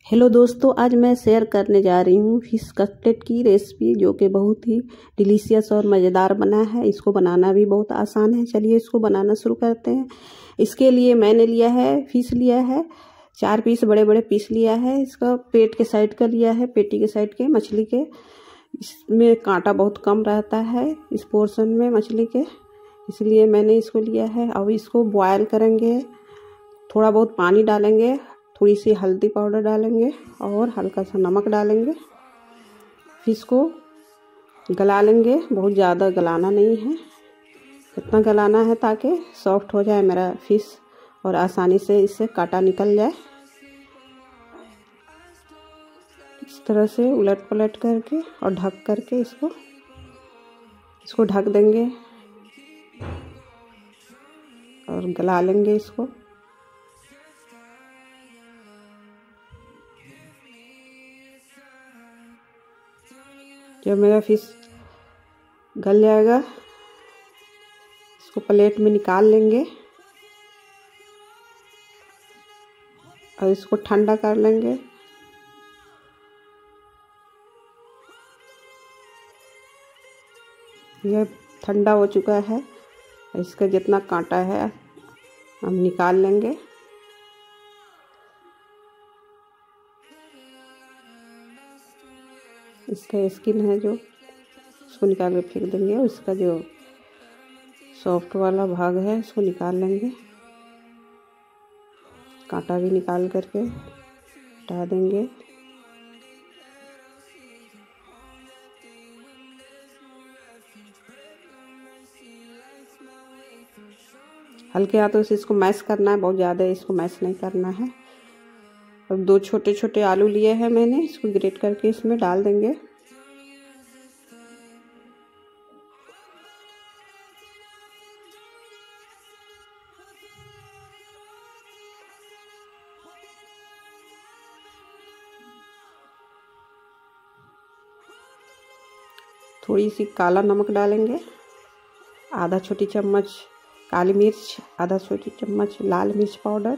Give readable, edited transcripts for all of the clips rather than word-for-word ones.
Hello दोस्तों, आज मैं शेयर करने जा रही हूँ फिश कटलेट की रेसिपी, जो कि बहुत ही डिलीशियस और मज़ेदार बना है। इसको बनाना भी बहुत आसान है। चलिए इसको बनाना शुरू करते हैं। इसके लिए मैंने लिया है, फिश लिया है 4 पीस, बड़े बड़े पीस लिया है। इसका पेट के साइड का लिया है, पेटी के साइड के मछली के। इसमें कांटा बहुत कम रहता है इस पोर्शन में मछली के, इसलिए मैंने इसको लिया है। अब इसको बॉयल करेंगे, थोड़ा बहुत पानी डालेंगे, थोड़ी सी हल्दी पाउडर डालेंगे और हल्का सा नमक डालेंगे। फिश को गला लेंगे, बहुत ज़्यादा गलाना नहीं है, इतना गलाना है ताकि सॉफ्ट हो जाए मेरा फिश और आसानी से इससे कांटा निकल जाए। इस तरह से उलट पलट करके और ढक करके इसको ढक देंगे और गला लेंगे इसको। जब मेरा फिश गल जाएगा, इसको प्लेट में निकाल लेंगे और इसको ठंडा कर लेंगे। यह ठंडा हो चुका है, इसका जितना कांटा है हम निकाल लेंगे। इसका स्किन है जो, उसको निकाल के फेंक देंगे और इसका जो सॉफ्ट वाला भाग है इसको निकाल लेंगे। कांटा भी निकाल करके हटा देंगे। हल्के हाथों से इसको मैश करना है, बहुत ज़्यादा इसको मैश नहीं करना है। अब 2 छोटे छोटे आलू लिए हैं मैंने, इसको ग्रेट करके इसमें डाल देंगे। थोड़ी सी काला नमक डालेंगे, आधा छोटी चम्मच काली मिर्च, आधा छोटी चम्मच लाल मिर्च पाउडर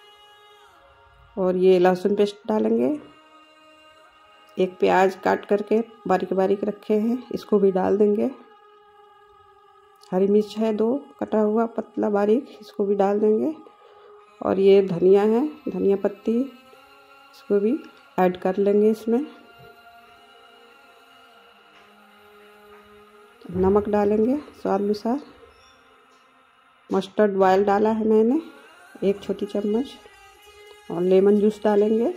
और ये लहसुन पेस्ट डालेंगे। एक प्याज काट करके बारीक बारीक रखे हैं, इसको भी डाल देंगे। हरी मिर्च है 2 कटा हुआ पतला बारीक, इसको भी डाल देंगे। और ये धनिया है, धनिया पत्ती, इसको भी ऐड कर लेंगे इसमें। नमक डालेंगे स्वाद अनुसार। मस्टर्ड ऑयल डाला है मैंने 1 छोटी चम्मच और लेमन जूस डालेंगे।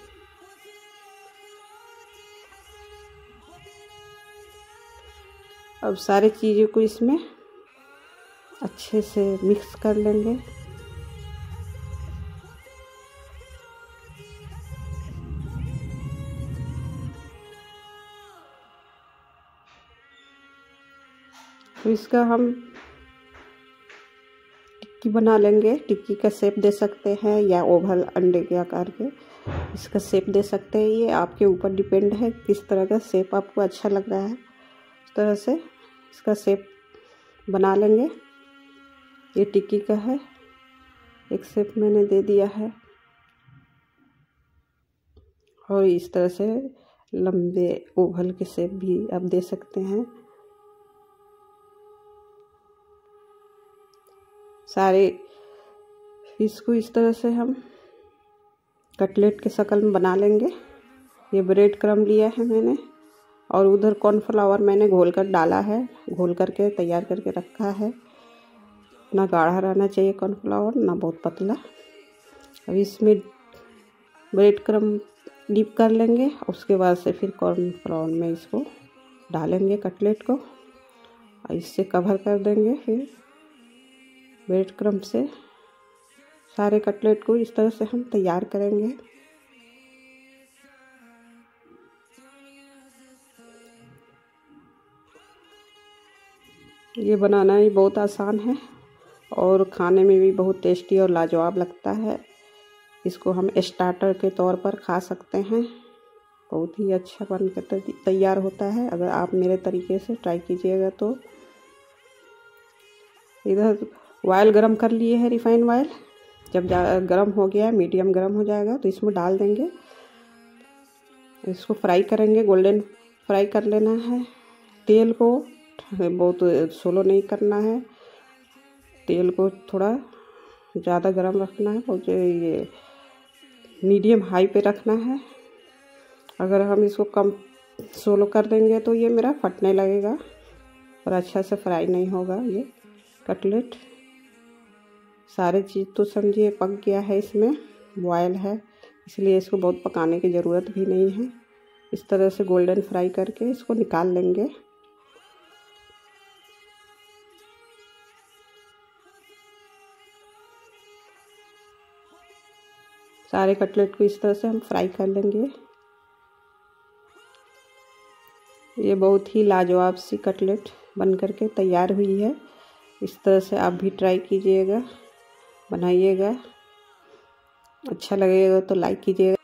अब सारी चीज़ों को इसमें अच्छे से मिक्स कर लेंगे। तो इसका हम टिक्की बना लेंगे। टिक्की का शेप दे सकते हैं या ओवल अंडे के आकार के इसका शेप दे सकते हैं। ये आपके ऊपर डिपेंड है किस तरह का शेप आपको अच्छा लग रहा है, इस तरह से इसका शेप बना लेंगे। ये टिक्की का है, एक शेप मैंने दे दिया है और इस तरह से लंबे ओवल के शेप भी आप दे सकते हैं। सारे फिश को इस तरह से हम कटलेट के शक्ल में बना लेंगे। ये ब्रेड क्रम्ब लिया है मैंने और उधर कॉर्नफ्लावर मैंने घोल कर डाला है, घोल करके तैयार करके रखा है। ना गाढ़ा रहना चाहिए कॉर्नफ्लावर, ना बहुत पतला। अब इसमें ब्रेड क्रम्ब डिप कर लेंगे और उसके बाद से फिर कॉर्नफ्लावर में इसको डालेंगे कटलेट को और इससे कवर कर देंगे। फिर ब्रेड क्रम्ब से सारे कटलेट को इस तरह से हम तैयार करेंगे। ये बनाना ही बहुत आसान है और खाने में भी बहुत टेस्टी और लाजवाब लगता है। इसको हम स्टार्टर के तौर पर खा सकते हैं, बहुत ही अच्छा बन कर तैयार होता है। अगर आप मेरे तरीके से ट्राई कीजिएगा तो। इधर ऑयल गरम कर लिए है, रिफाइंड ऑयल। जब गरम हो गया, मीडियम गरम हो जाएगा तो इसमें डाल देंगे इसको फ्राई करेंगे, गोल्डन फ्राई कर लेना है। तेल को बहुत स्लो नहीं करना है, तेल को थोड़ा ज़्यादा गर्म रखना है, और ये मीडियम हाई पे रखना है। अगर हम इसको कम स्लो कर देंगे तो ये मेरा फटने लगेगा और अच्छा से फ्राई नहीं होगा ये कटलेट। सारे चीज़ तो समझिए पक गया है, इसमें बॉयल है, इसलिए इसको बहुत पकाने की ज़रूरत भी नहीं है। इस तरह से गोल्डन फ्राई करके इसको निकाल लेंगे। सारे कटलेट को इस तरह से हम फ्राई कर लेंगे। ये बहुत ही लाजवाब सी कटलेट बन करके तैयार हुई है। इस तरह से आप भी ट्राई कीजिएगा, बनाइएगा। अच्छा लगेगा तो लाइक कीजिएगा।